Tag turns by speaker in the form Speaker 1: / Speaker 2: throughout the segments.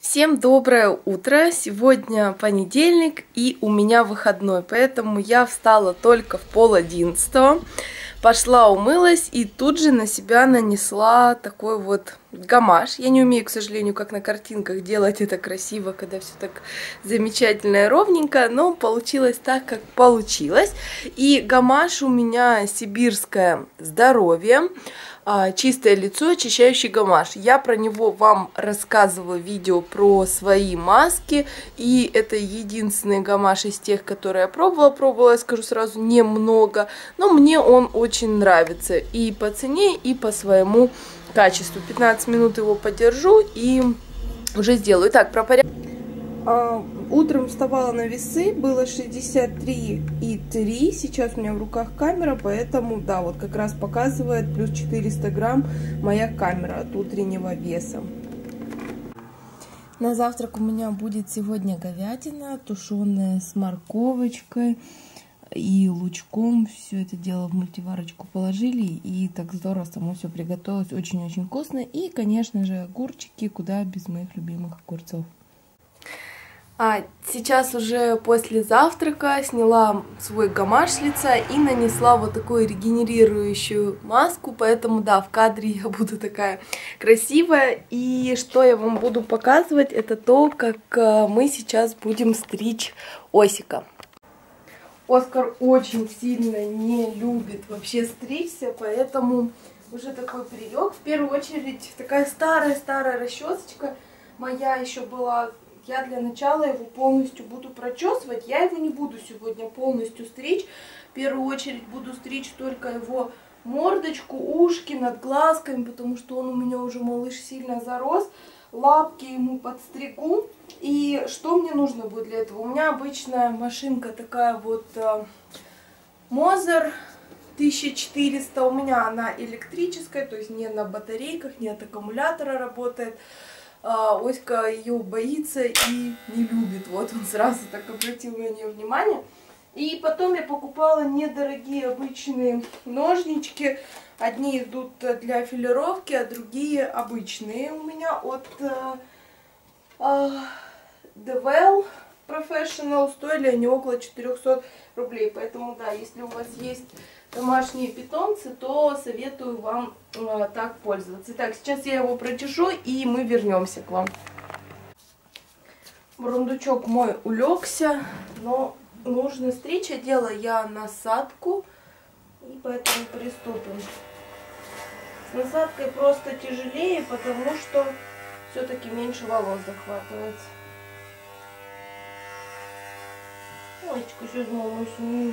Speaker 1: Всем доброе утро! Сегодня понедельник и у меня выходной, поэтому я встала только в 10:30, пошла умылась и тут же на себя нанесла такой вот гамаш. Я не умею, к сожалению, как на картинках делать это красиво, когда все так замечательно и ровненько, но получилось так, как получилось. И гамаш у меня сибирское здоровье. Чистое лицо, очищающий гамаш. Я про него вам рассказывала видео про свои маски. И это единственный гамаш из тех, которые я пробовала. Я скажу сразу, немного. Но мне он очень нравится. И по цене, и по своему качеству. 15 минут его подержу и уже сделаю. Итак, про порядок. Утром вставала на весы, было 63,3, сейчас у меня в руках камера, поэтому, да, вот как раз показывает плюс 400 грамм моя камера от утреннего веса. На завтрак у меня будет сегодня говядина, тушеная с морковочкой и лучком. Все это дело в мультиварочку положили, и так здорово само все приготовилось, очень-очень вкусно. И, конечно же, огурчики, куда без моих любимых огурцов. Сейчас уже после завтрака сняла свой гамаш с лица и нанесла вот такую регенерирующую маску, поэтому да, в кадре я буду такая красивая. И что я вам буду показывать, это то, как мы сейчас будем стричь Осика. Оскар очень сильно не любит вообще стричься, поэтому уже такой привык. В первую очередь такая старая расчесочка моя еще была. Я для начала его полностью буду прочесывать. Я его не буду сегодня полностью стричь. В первую очередь буду стричь только его мордочку, ушки над глазками, потому что он у меня уже, малыш, сильно зарос. Лапки ему подстригу. И что мне нужно будет для этого? У меня обычная машинка такая вот Мозер 1400. У меня она электрическая, то есть не на батарейках, не от аккумулятора работает. Оська ее боится и не любит. Вот он сразу так обратил на нее внимание. И потом я покупала недорогие обычные ножнички. Одни идут для филировки, а другие обычные у меня от DeWalt Professional. Стоили они около 400 рублей. Поэтому да, если у вас есть домашние питомцы, то советую вам так пользоваться. Итак, сейчас я его прочешу, и мы вернемся к вам. Бурундучок мой улегся, но нужно стричь. Делаю я насадку, и поэтому приступим. С насадкой просто тяжелее, потому что все-таки меньше волос захватывается. Олечка, сейчас мама сниму.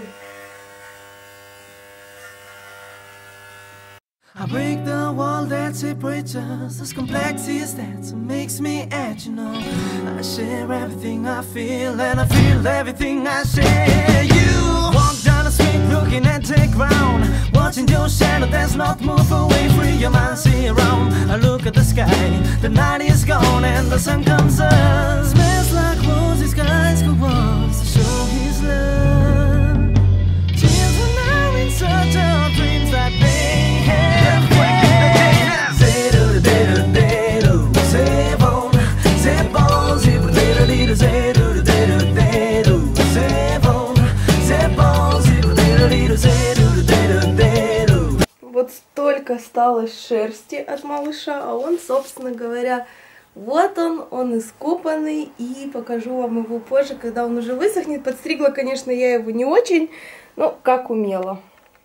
Speaker 2: I break the wall that separates us. As complex as that makes me edge, you know. I share everything I feel, and I feel everything I share. You walk down the street looking at the ground, watching your shadow that's not move away. Free your mind, see around. I look at the sky, the night is gone and the sun comes up. Smells like roses, skies go on to show his love. Children are in search of dreams that they have.
Speaker 1: Вот столько осталось шерсти от малыша, а он, собственно говоря, вот он искупанный, и покажу вам его позже, когда он уже высохнет. Подстригла, конечно, я его не очень, но как умела.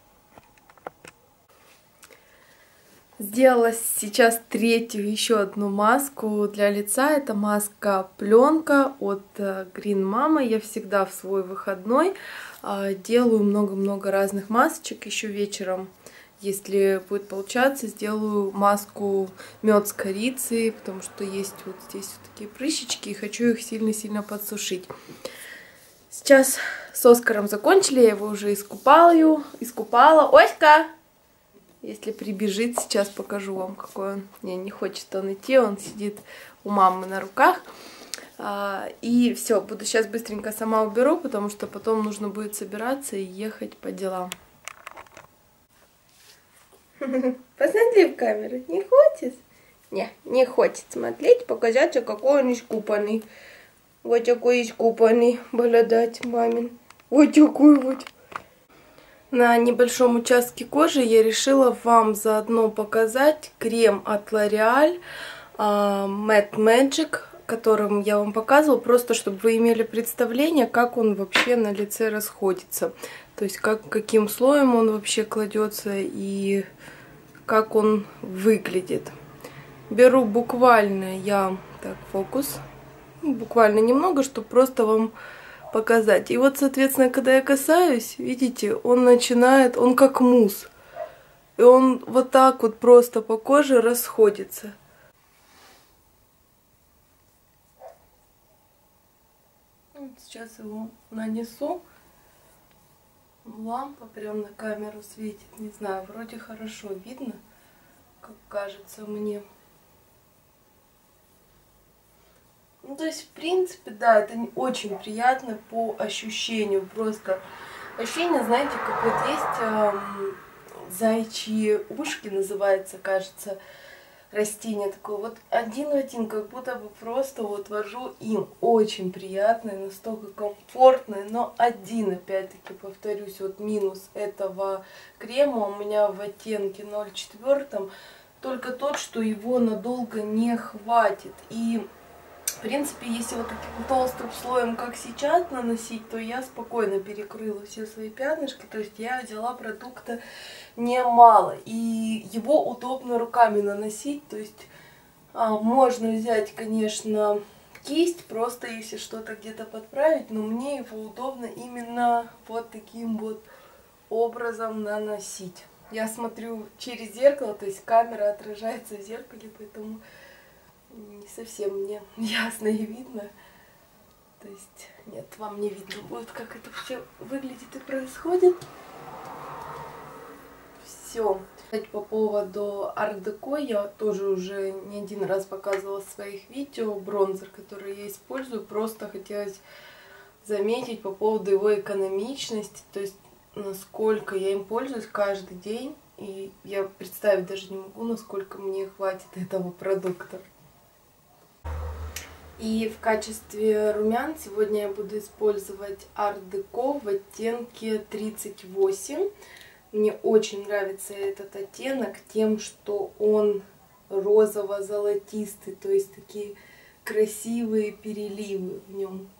Speaker 1: Сделала сейчас третью, еще одну маску для лица. Это маска пленка от Green Mama. Я всегда в свой выходной делаю много-много разных масочек. Еще вечером, если будет получаться, сделаю маску мед с корицей, потому что есть вот здесь вот такие прыщички, и хочу их сильно-сильно подсушить. Сейчас с Оскаром закончили, я его уже искупала. Оська! Если прибежит, сейчас покажу вам, какой он. Не хочет он идти, он сидит у мамы на руках. И все, буду сейчас быстренько сама уберу, потому что потом нужно будет собираться и ехать по делам. Посмотри в камеру, не хочешь? Не хочет смотреть, показать, какой он искупанный. Вот такой искупанный, благодать мамин. Вот такой вот. На небольшом участке кожи я решила вам заодно показать крем от L'Oreal Matte Magic, которым я вам показывала, просто чтобы вы имели представление, как он вообще на лице расходится. То есть каким слоем он вообще кладется и как он выглядит. Беру буквально я, так, фокус, буквально немного, чтобы просто вам показать. И вот, соответственно, когда я касаюсь, видите, он начинает, он как мусс. И он вот так вот просто по коже расходится. Вот сейчас его нанесу. Лампа прям на камеру светит. Не знаю, вроде хорошо видно, как кажется мне. Ну, то есть, в принципе, да, это очень приятно по ощущению. Просто ощущение, знаете, как вот есть зайчьи ушки, называется, кажется, растение такое. Вот один в один, как будто бы просто вот вожу им. Очень приятное, настолько комфортное. Но один, опять-таки, повторюсь, вот минус этого крема у меня в оттенке 0,4. Только тот, что его надолго не хватит. И в принципе, если вот таким толстым слоем, как сейчас, наносить, то я спокойно перекрыла все свои пятнышки. То есть я взяла продукта немало. И его удобно руками наносить. То есть можно взять, конечно, кисть, просто если что-то где-то подправить. Но мне его удобно именно вот таким вот образом наносить. Я смотрю через зеркало, то есть камера отражается в зеркале, поэтому не совсем мне ясно и видно. То есть, нет, вам не видно будет, как это все выглядит и происходит. Все. По поводу Art Deco я тоже уже не один раз показывала в своих видео бронзер, который я использую. Просто хотелось заметить по поводу его экономичности, то есть насколько я им пользуюсь каждый день. И я представить даже не могу, насколько мне хватит этого продукта. И в качестве румян сегодня я буду использовать Art Deco в оттенке 38. Мне очень нравится этот оттенок тем, что он розово-золотистый, то есть такие красивые переливы в нем.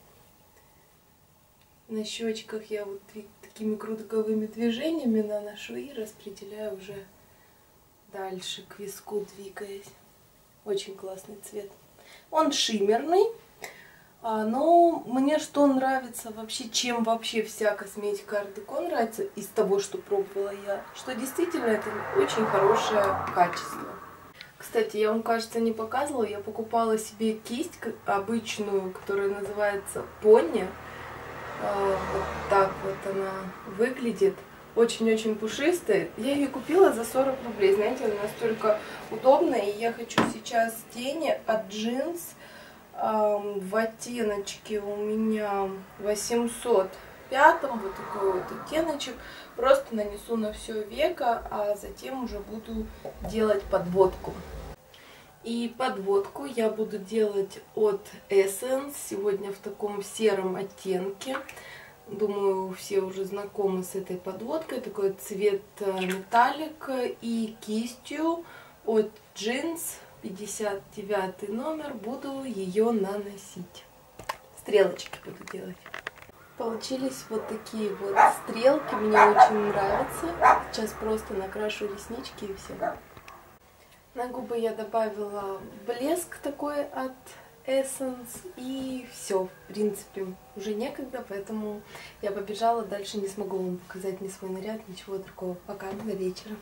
Speaker 1: На щечках я вот такими круговыми движениями наношу и распределяю уже дальше, к виску двигаясь. Очень классный цвет. Он шиммерный, но мне что нравится вообще, чем вообще вся косметика Art Deco нравится из того, что пробовала я, что действительно это очень хорошее качество. Кстати, я вам, кажется, не показывала, я покупала себе кисть обычную, которая называется Пони. Вот так вот она выглядит. Очень-очень пушистая. Я ее купила за 40 рублей. Знаете, она настолько удобная. И я хочу сейчас тени от Джинс в оттеночке у меня 805. Вот такой вот оттеночек. Просто нанесу на все веко, а затем уже буду делать подводку. И подводку я буду делать от Essence. Сегодня в таком сером оттенке. Думаю, все уже знакомы с этой подводкой. Такой цвет металлик. И кистью от Jeans 59 номер буду ее наносить. Стрелочки буду делать. Получились вот такие вот стрелки. Мне очень нравятся. Сейчас просто накрашу реснички и все. На губы я добавила блеск такой от Essence. И все, в принципе, уже некогда, поэтому я побежала. Дальше не смогу вам показать ни свой наряд, ничего другого. Пока, до вечера.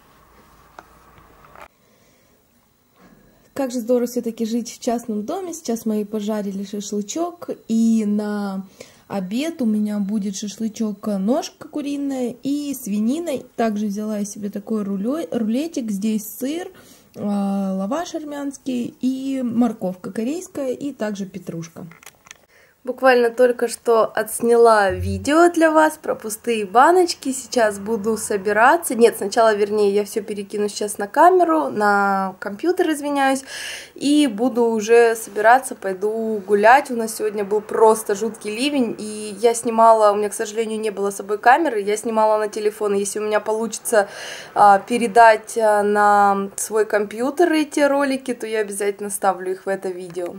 Speaker 1: Как же здорово все-таки жить в частном доме. Сейчас мои пожарили шашлычок. И на обед у меня будет шашлычок, ножка куриная и свинина. Также взяла я себе такой рулетик. Здесь сыр, лаваш армянский и морковка корейская, и также петрушка. Буквально только что отсняла видео для вас про пустые баночки. Сейчас буду собираться. Нет, сначала, вернее, я все перекину сейчас на камеру, на компьютер, извиняюсь. И буду уже собираться, пойду гулять. У нас сегодня был просто жуткий ливень. И я снимала, у меня, к сожалению, не было с собой камеры. Я снимала на телефон. Если у меня получится передать на свой компьютер эти ролики, то я обязательно ставлю их в это видео.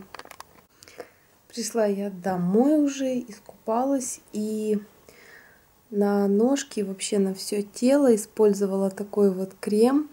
Speaker 1: Пришла я домой уже, искупалась и на ножки, вообще на все тело использовала такой вот крем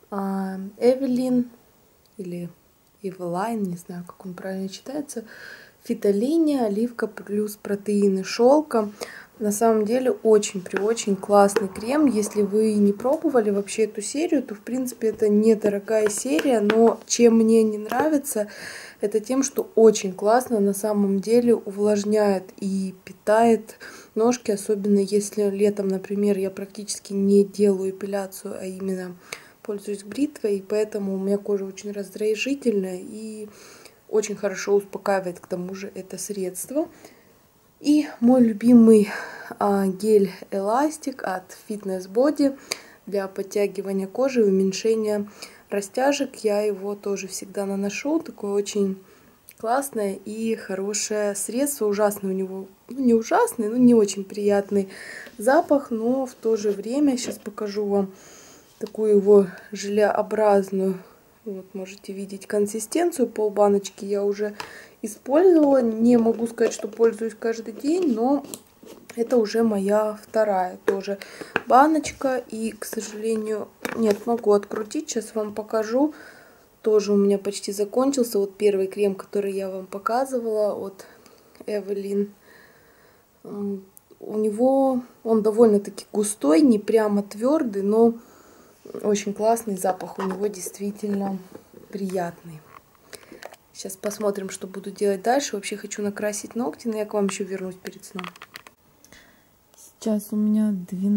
Speaker 1: Eveline или Eveline, не знаю, как он правильно читается, фитолиния, оливка плюс протеины шелка. На самом деле очень классный крем. Если вы не пробовали вообще эту серию, то в принципе это недорогая серия, но чем мне не нравится, это тем, что очень классно на самом деле увлажняет и питает ножки, особенно если летом, например, я практически не делаю эпиляцию, а именно пользуюсь бритвой, и поэтому у меня кожа очень раздражительная и очень хорошо успокаивает к тому же это средство. И мой любимый гель эластик от Fitness Body для подтягивания кожи и уменьшения растяжек. Я его тоже всегда наношу. Такое очень классное и хорошее средство. Ужасный у него, ну не ужасный, но не очень приятный запах, но в то же время, сейчас покажу вам такую его желеобразную, вот можете видеть консистенцию, полбаночки я уже использовала. Не могу сказать, что пользуюсь каждый день, но это уже моя вторая тоже баночка. И, к сожалению, нет, могу открутить, сейчас вам покажу. Тоже у меня почти закончился. Вот первый крем, который я вам показывала от Eveline. У него он довольно-таки густой, не прямо твердый, но очень классный запах. У него действительно приятный. Сейчас посмотрим, что буду делать дальше. Вообще хочу накрасить ногти, но я к вам еще вернусь перед сном. Сейчас у меня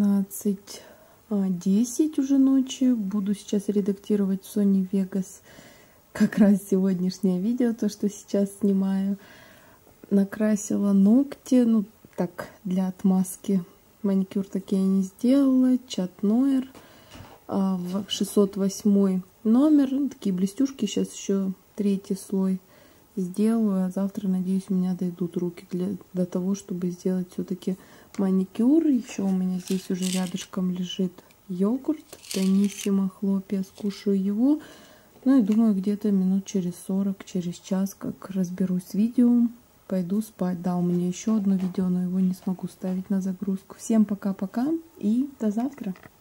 Speaker 1: 12:10 уже ночи. Буду сейчас редактировать в Sony Vegas как раз сегодняшнее видео, то, что сейчас снимаю. Накрасила ногти, ну так, для отмазки. Маникюр так я и не сделала. Чат Нойер в 608 номер. Ну, такие блестюшки. Сейчас еще 3-й слой сделаю, а завтра, надеюсь, у меня дойдут руки для того, чтобы сделать все-таки маникюр. Еще у меня здесь уже рядышком лежит йогурт Даниссимо Хлопья, скушаю его. Ну и думаю, где-то минут через 40, через час, как разберусь с видео, пойду спать. Да, у меня еще одно видео, но его не смогу ставить на загрузку. Всем пока-пока и до завтра.